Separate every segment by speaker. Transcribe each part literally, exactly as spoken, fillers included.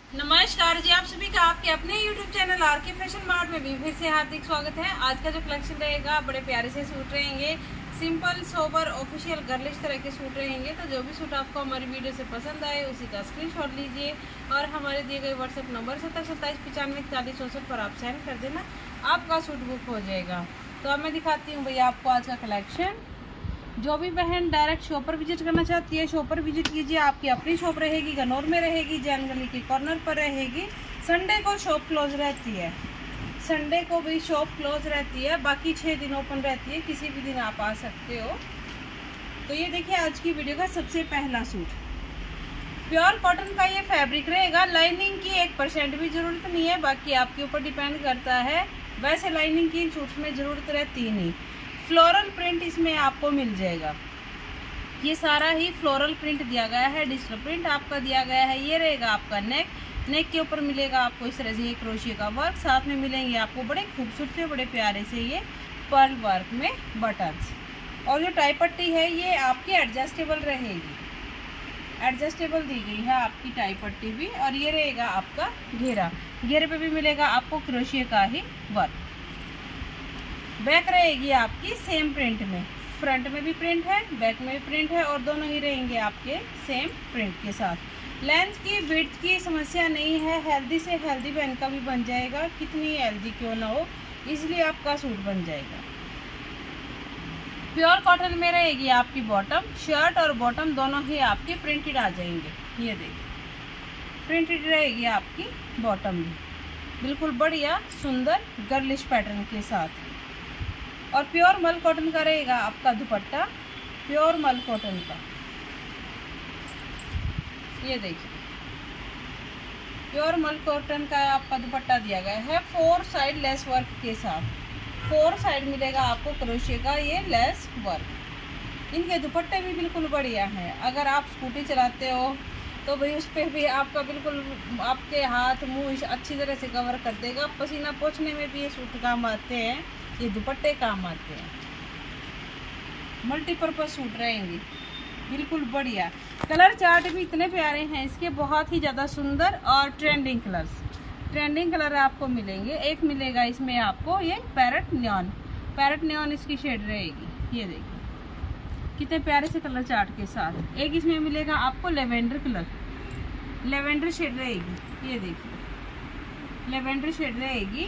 Speaker 1: नमस्कार जी, आप सभी का आपके अपने YouTube channel R K fashion mart में भी फिर से हार्दिक स्वागत है। आज का जो कलेक्शन रहेगा बड़े प्यारे से सूट रहेंगे, सिंपल सोबर ऑफिशियल गर्लिश तरह के सूट रहेंगे। तो जो भी सूट आपको हमारी वीडियो से पसंद आए उसी का स्क्रीनशॉट लीजिए और हमारे दिए गए व्हाट्सएप नंबर सत्तर सत्ताईस पचानवे इकतालीस चौसठ पर आप सेंड कर देना, आपका सूट बुक हो जाएगा। तो अब मैं दिखाती हूँ भैया आपको आज का कलेक्शन। जो भी बहन डायरेक्ट शॉप पर विजिट करना चाहती है शॉप पर विजिट कीजिए। आपकी अपनी शॉप रहेगी, गनौर में रहेगी, जैन गली के कॉर्नर पर रहेगी। संडे को शॉप क्लोज रहती है, संडे को भी शॉप क्लोज रहती है, बाकी छः दिन ओपन रहती है, किसी भी दिन आप आ सकते हो। तो ये देखिए आज की वीडियो का सबसे पहला सूट, प्योर कॉटन का ये फैब्रिक रहेगा। लाइनिंग की एक परसेंट भी ज़रूरत नहीं है, बाकी आपके ऊपर डिपेंड करता है। वैसे लाइनिंग की सूट में ज़रूरत रहती ही नहीं। फ्लोरल प्रिंट इसमें आपको मिल जाएगा, ये सारा ही फ्लोरल प्रिंट दिया गया है, डिजिटल प्रिंट आपका दिया गया है। ये रहेगा आपका नेक, नेक के ऊपर मिलेगा आपको इस तरह से ये क्रोशिया का वर्क, साथ में मिलेंगे आपको बड़े खूबसूरत से बड़े प्यारे से ये पर्ल वर्क में बटन्स। और जो टाई पट्टी है ये आपकी एडजस्टेबल रहेगी, एडजस्टेबल दी गई है आपकी टाई पट्टी भी। और ये रहेगा आपका घेरा, घेरे पे भी मिलेगा आपको क्रोशिया का ही वर्क। बैक रहेगी आपकी सेम प्रिंट में, फ्रंट में भी प्रिंट है, बैक में भी प्रिंट है, और दोनों ही रहेंगे आपके सेम प्रिंट के साथ। लेंथ की विड्थ की समस्या नहीं है, हेल्दी से हेल्दी बहन का भी बन जाएगा, कितनी हेल्दी क्यों ना हो, इसलिए आपका सूट बन जाएगा। प्योर कॉटन में रहेगी आपकी बॉटम, शर्ट और बॉटम दोनों ही आपके प्रिंटेड आ जाएंगे। ये देखिए प्रिंटेड रहेगी आपकी बॉटम भी, बिल्कुल बढ़िया सुंदर गर्लिश पैटर्न के साथ। और प्योर मल कॉटन का रहेगा आपका दुपट्टा, प्योर मल कॉटन का। ये देखिए प्योर मल कॉटन का आपका दुपट्टा दिया गया है, फोर साइड लेस वर्क के साथ। फोर साइड मिलेगा आपको क्रोशिया का ये लेस वर्क। इनके दुपट्टे भी बिल्कुल बढ़िया हैं। अगर आप स्कूटी चलाते हो तो भाई उस पर भी आपका बिल्कुल आपके हाथ मुंह अच्छी तरह से कवर कर देगा। पसीना पोंछने में भी ये सूट काम आते हैं, ये दुपट्टे काम आते हैं। मल्टीपर्पज सूट रहेंगे, बिल्कुल बढ़िया। कलर चार्ट भी इतने प्यारे हैं इसके, बहुत ही ज़्यादा सुंदर और ट्रेंडिंग कलर्स, ट्रेंडिंग कलर आपको मिलेंगे। एक मिलेगा इसमें आपको ये पैरेट नियॉन, पैरेट नियॉन इसकी शेड रहेगी। ये देखिए कितने प्यारे से कलर चार्ट के साथ। एक इसमें मिलेगा आपको लेवेंडर कलर, लेवेंडर शेड रहेगी। ये देखिए लेवेंडर शेड रहेगी।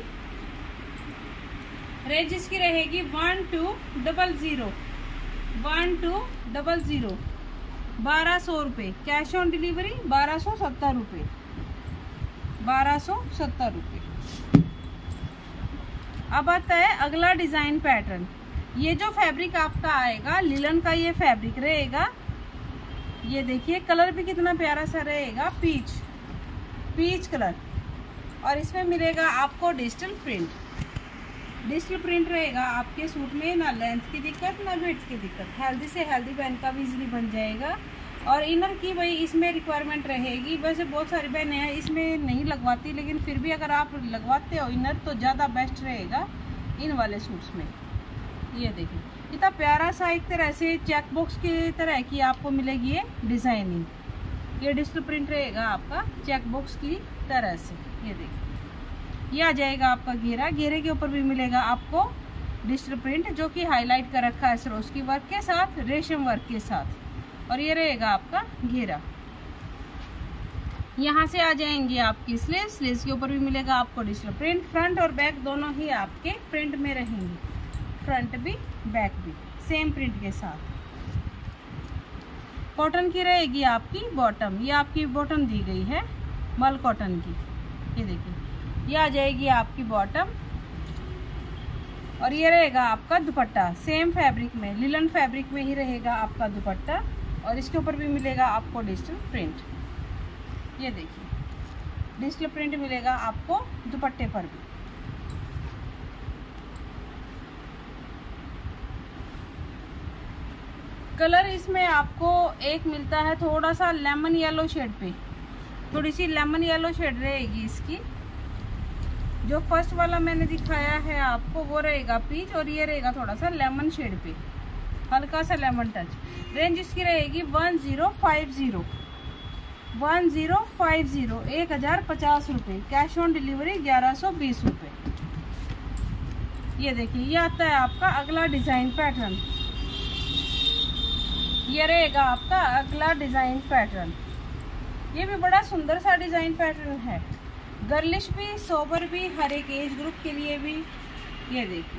Speaker 1: रेंज इसकी रहेगी one two double zero, one two double zero, बारह सौ रुपये। कैश ऑन डिलीवरी बारह सौ सत्तर रुपये, बारह सौ सत्तर रुपये। अब आता है अगला डिज़ाइन पैटर्न। ये जो फैब्रिक आपका आएगा लिलन का ये फैब्रिक रहेगा। ये देखिए कलर भी कितना प्यारा सा रहेगा, पीच पीच कलर। और इसमें मिलेगा आपको डिजिटल प्रिंट, डिजिटल प्रिंट रहेगा आपके सूट में। ना लेंथ की दिक्कत ना विड्थ की दिक्कत, हेल्दी से हेल्दी बहन का भी इजीली बन जाएगा। और इनर की भाई इसमें रिक्वायरमेंट रहेगी। वैसे बहुत सारी बहनें हैं इसमें नहीं लगवाती, लेकिन फिर भी अगर आप लगवाते हो इनर तो ज़्यादा बेस्ट रहेगा इन वाले सूट्स में। ये देखिए इतना प्यारा सा एक तरह से चेक बॉक्स की तरह की आपको मिलेगी ये डिज़ाइनिंग। ये डिजिटल प्रिंट रहेगा आपका चेक बॉक्स की तरह से। ये देखिए ये आ जाएगा आपका घेरा, घेरे के ऊपर भी मिलेगा आपको डिजिटल प्रिंट जो कि हाईलाइट कर रखा है सरोस्की वर्क के साथ, रेशम वर्क के साथ। और ये रहेगा आपका घेरा। यहाँ से आ जाएंगी आपकी स्लीव, स्लीव्स के ऊपर भी मिलेगा आपको डिजिटल प्रिंट। फ्रंट और बैक दोनों ही आपके प्रिंट में रहेंगे, फ्रंट भी बैक भी सेम प्रिंट के साथ। कॉटन की रहेगी आपकी बॉटम, ये आपकी बॉटम दी गई है मल कॉटन की। ये देखिए ये आ जाएगी आपकी बॉटम। और ये रहेगा आपका दुपट्टा, सेम फैब्रिक में, लिलन फैब्रिक में ही रहेगा आपका दुपट्टा। और इसके ऊपर भी मिलेगा आपको डिजिटल प्रिंट। ये देखिए डिजिटल प्रिंट मिलेगा आपको दुपट्टे पर भी। कलर इसमें आपको एक मिलता है थोड़ा सा लेमन येलो शेड पे, थोड़ी सी लेमन येलो शेड रहेगी इसकी। जो फर्स्ट वाला मैंने दिखाया है आपको वो रहेगा पीच, और ये रहेगा थोड़ा सा लेमन शेड पे, हल्का सा लेमन टच। रेंज इसकी रहेगी one zero five zero, one zero five zero, एक हज़ार पचास रुपये। कैश ऑन डिलीवरी ग्यारह सौ बीस रुपये। ये देखिए, ये आता है आपका अगला डिज़ाइन पैटर्न। ये रहेगा आपका अगला डिज़ाइन पैटर्न। ये भी बड़ा सुंदर सा डिज़ाइन पैटर्न है, गर्लिश भी, सोबर भी, हर एक एज ग्रुप के लिए भी। ये देखिए,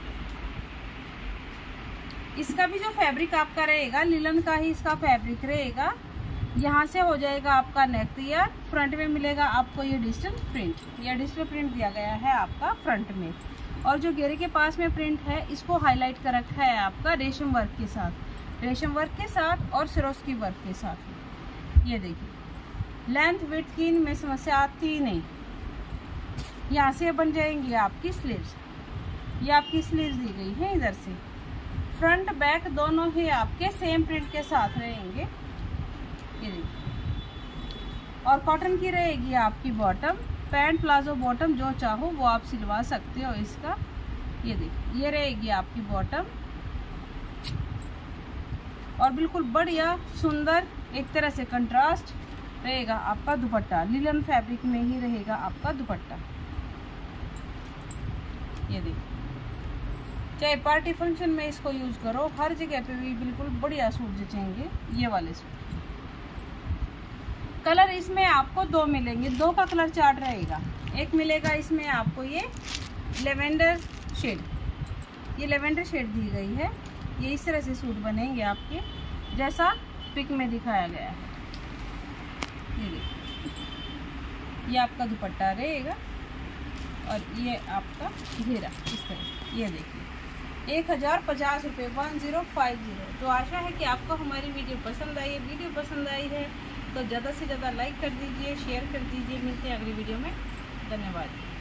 Speaker 1: इसका भी जो फैब्रिक आपका रहेगा लिलन का ही इसका फैब्रिक रहेगा। यहाँ से हो जाएगा आपका नेक तैयार। फ्रंट में मिलेगा आपको ये डिजिटल प्रिंट, या डिजिटल प्रिंट दिया गया है आपका फ्रंट में। और जो घेरे के पास में प्रिंट है इसको हाईलाइट कर रखा है आपका रेशम वर्क के साथ, रेशम वर्क के साथ और सिरोस्की वर्क के साथ। ये देखिए, लेंथ विड्थ की इनमें समस्या आती ही नहीं। यहाँ से बन जाएंगी आपकी स्लीव्स। ये आपकी स्लीव्स दी गई है इधर से। फ्रंट बैक दोनों ही आपके सेम प्रिंट के साथ रहेंगे। ये देखिए, और कॉटन की रहेगी आपकी बॉटम। पैंट प्लाजो बॉटम जो चाहो वो आप सिलवा सकते हो इसका। ये देखिए, ये रहेगी आपकी बॉटम। और बिल्कुल बढ़िया सुंदर एक तरह से कंट्रास्ट रहेगा आपका दुपट्टा। लिलन फैब्रिक में ही रहेगा आपका दुपट्टा। ये देखिए, चाहे पार्टी फंक्शन में इसको यूज करो, हर जगह पे भी बिल्कुल बढ़िया सूट जचेंगे ये वाले सूट। कलर इसमें आपको दो मिलेंगे, दो का कलर चार्ट रहेगा। एक मिलेगा इसमें आपको ये लेवेंडर शेड, ये लेवेंडर शेड दी गई है। ये इस तरह से सूट बनेंगे आपके, जैसा पिक में दिखाया गया है। ये देखिए, ये आपका दुपट्टा रहेगा और ये आपका घेरा इस तरह से। ये देखिए, एक हज़ार पचास रुपये, वन ज़ीरो फाइव ज़ीरो। तो आशा है कि आपको हमारी वीडियो पसंद आई है। वीडियो पसंद आई है तो ज़्यादा से ज़्यादा लाइक कर दीजिए, शेयर कर दीजिए। मिलते हैं अगली वीडियो में। धन्यवाद।